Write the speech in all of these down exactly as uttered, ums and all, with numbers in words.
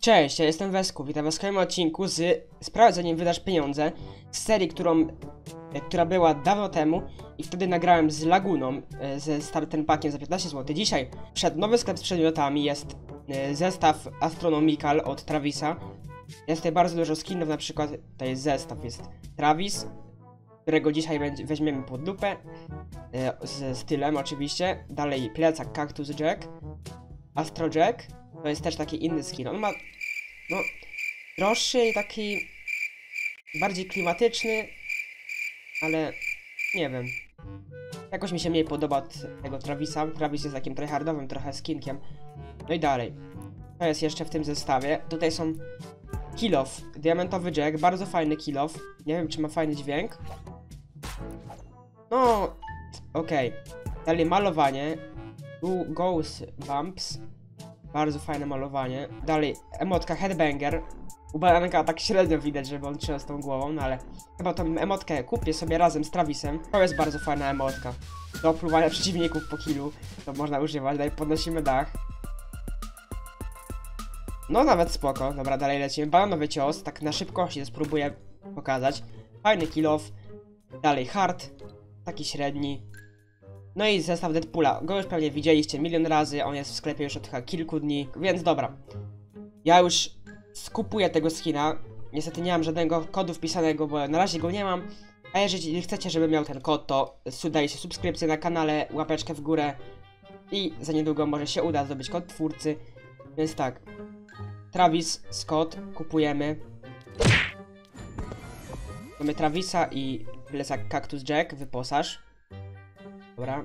Cześć, ja jestem Wesku, witam was w kolejnym odcinku z Sprawy zanim wydasz pieniądze, z serii, którą, e, która była dawno temu i wtedy nagrałem z Laguną, e, ze startem pakiem za piętnaście złotych. Dzisiaj przed nowy sklep z przedmiotami jest e, zestaw Astronomical od Travisa. Jest tutaj bardzo dużo skinów, na przykład to jest zestaw, jest Travis, którego dzisiaj będzie, weźmiemy pod lupę, e, ze stylem oczywiście. Dalej plecak Cactus Jack, Astro Jack. To jest też taki inny skin. On ma, no, droższy i taki bardziej klimatyczny, ale nie wiem. Jakoś mi się mniej podoba od tego Travisa. Travis jest takim tryhardowym trochę skinkiem. No i dalej. To jest jeszcze w tym zestawie. Tutaj są kill off, diamentowy Jack, bardzo fajny kill off. Nie wiem, czy ma fajny dźwięk. No, okej. Okay. Dalej malowanie. Tu Ghost Bumps. Bardzo fajne malowanie. Dalej, emotka Headbanger. U Baranka tak średnio widać, żeby on trzymał z tą głową, no ale chyba tą emotkę kupię sobie razem z Travisem. To jest bardzo fajna emotka. Do opluwania przeciwników po killu. To można używać. Dalej podnosimy dach. No nawet spoko. Dobra, dalej lecimy. Bananowy cios. Tak na szybkości spróbuję pokazać. Fajny kill off. Dalej hard. Taki średni. No i zestaw Deadpoola, go już pewnie widzieliście milion razy, on jest w sklepie już od chyba kilku dni, więc dobra. Ja już skupuję tego skina, niestety nie mam żadnego kodu wpisanego, bo na razie go nie mam. A jeżeli chcecie, żeby miał ten kod, to dajcie subskrypcję na kanale, łapeczkę w górę i za niedługo może się uda zdobyć kod twórcy. Więc tak, Travis, Scott, kupujemy. Mamy Travisa i plecak Cactus Jack, wyposaż. Dobra.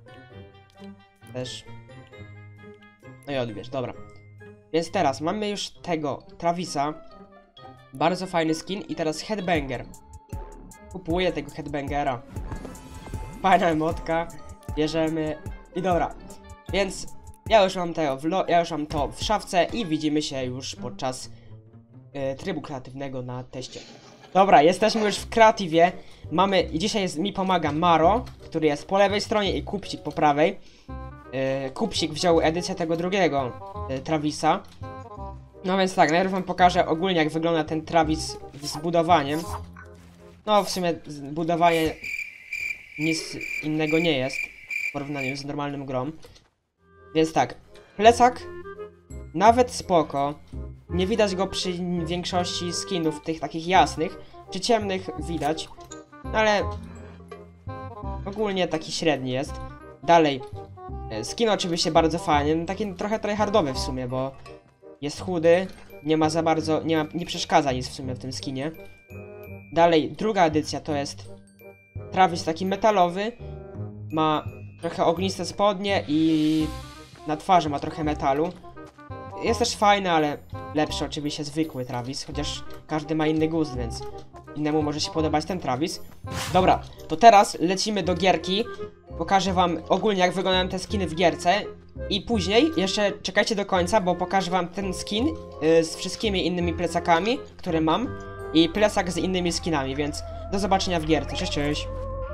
Też. No i odbierz, dobra. Więc teraz mamy już tego Travisa. Bardzo fajny skin i teraz Headbanger. Kupuję tego Headbangera. Fajna emotka. Bierzemy. I dobra. Więc ja już mam to w, ja już mam to w szafce i widzimy się już podczas y, trybu kreatywnego na teście. Dobra, jesteśmy już w kreatywie. Mamy, i dzisiaj jest, mi pomaga Maro, który jest po lewej stronie i Kupsik po prawej. Yy, Kupsik wziął edycję tego drugiego yy, Travisa. No więc tak, najpierw wam pokażę ogólnie jak wygląda ten Travis z budowaniem. No w sumie budowanie nic innego nie jest w porównaniu z normalnym grą. Więc tak, plecak nawet spoko. Nie widać go przy większości skinów tych takich jasnych. Przy ciemnych widać. Ale ogólnie taki średni jest. Dalej, skin oczywiście bardzo fajny, no taki trochę tryhardowy w sumie, bo jest chudy, nie ma za bardzo, nie, ma, nie przeszkadza nic w sumie w tym skinie. Dalej, druga edycja to jest Travis taki metalowy, ma trochę ogniste spodnie i na twarzy ma trochę metalu. Jest też fajny, ale lepszy oczywiście zwykły Travis, chociaż każdy ma inny gust, więc innemu może się podobać ten Travis. Dobra, to teraz lecimy do gierki. Pokażę wam ogólnie jak wyglądają te skiny w gierce. I później jeszcze czekajcie do końca, bo pokażę wam ten skin yy, z wszystkimi innymi plecakami, które mam. I plecak z innymi skinami, więc do zobaczenia w gierce. Cześć, cześć.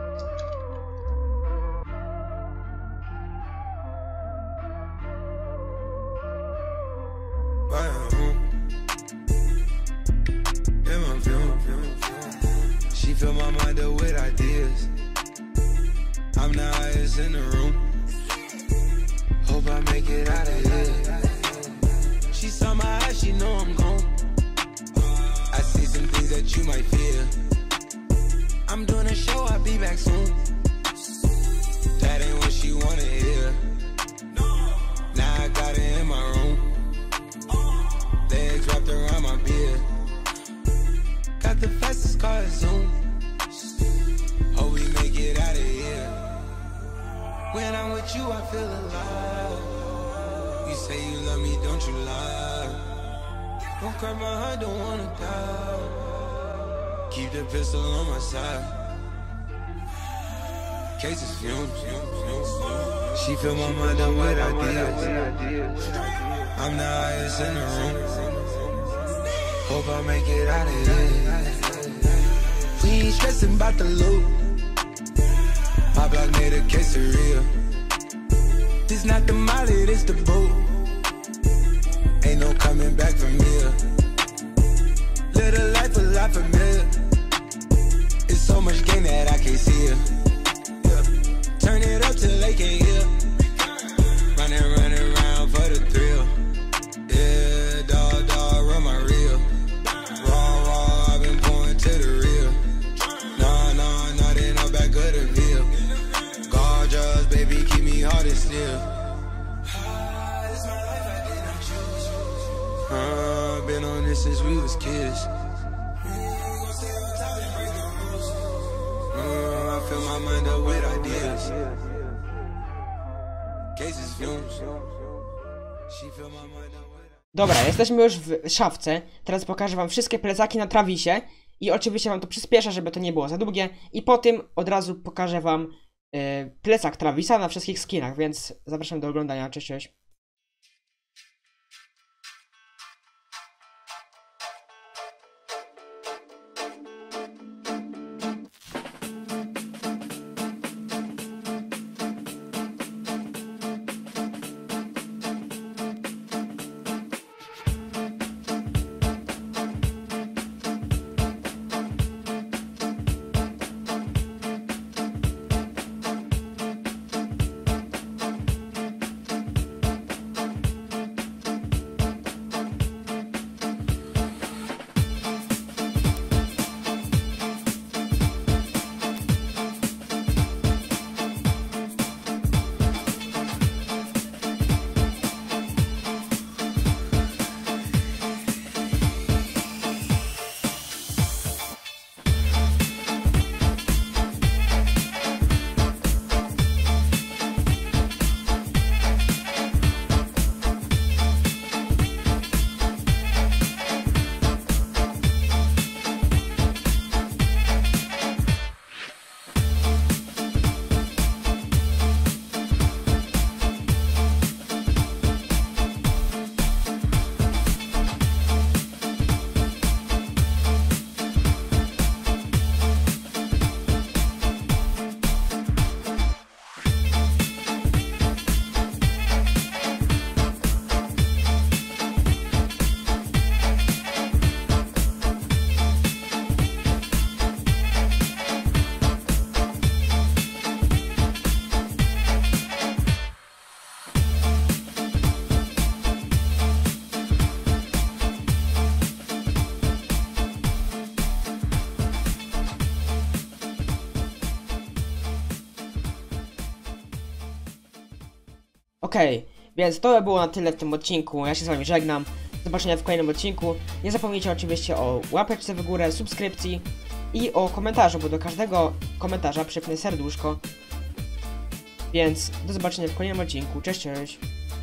Fill my mind up with ideas. I'm the highest in the room. Hope I make it out of here. She saw my eyes, she know I'm gone. I see some things that you might fear. I'm doing a show, I'll be back soon. That ain't what she wanna hear. Now I got it in my room. Legs wrapped around my beard. Got the fastest car, Zoom. Hope we make it out of here. When I'm with you, I feel alive. You say you love me, don't you lie. Don't cry my heart, don't wanna die. Keep the pistol on my side. Cases fumes. She fill my mind up with ideas. I'm the highest in the room. Hope I make it out of here. We ain't stressing about the loot. My block made a quesadilla. This not the molly, this the boat. Ain't no coming back from here. not familiar. It's so much game that I can't see it. Yeah. Turn it up till they can't hear. Running, running around for the thrill. Yeah, dog, dog, run my reel. Raw, raw, I've been pouring to the real. Nah, nah, nah, then I'm back of the bill. Gorgeous, baby, keep me hard and still. Uh, been on this since we was kids. Uh, I fill my mind up with ideas. Cases fumes. She fill my mind up with. Dobra, jesteśmy już w szafce. Teraz pokażę wam wszystkie plecaki na Travisie. I oczywiście wam to przyspieszę, żeby to nie było za długie. I po tym od razu pokażę wam yy, plecak Travisa na wszystkich skinach, więc zapraszam do oglądania. Cześć, cześć. Okej, okay, więc to by było na tyle w tym odcinku. Ja się z wami żegnam. Do zobaczenia w kolejnym odcinku. Nie zapomnijcie oczywiście o łapeczce w górę, subskrypcji i o komentarzu, bo do każdego komentarza przypnę serduszko. Więc do zobaczenia w kolejnym odcinku. Cześć, cześć.